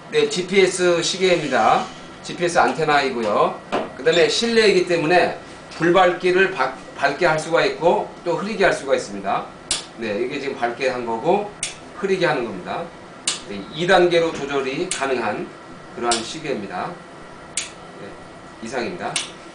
네, GPS 시계입니다. GPS 안테나이고요. 그 다음에 실내이기 때문에 불밝기를 밝게 할 수가 있고 또 흐리게 할 수가 있습니다. 네, 이게 지금 밝게 한 거고 흐리게 하는 겁니다. 네, 2단계로 조절이 가능한 그러한 시계입니다. 네, 이상입니다.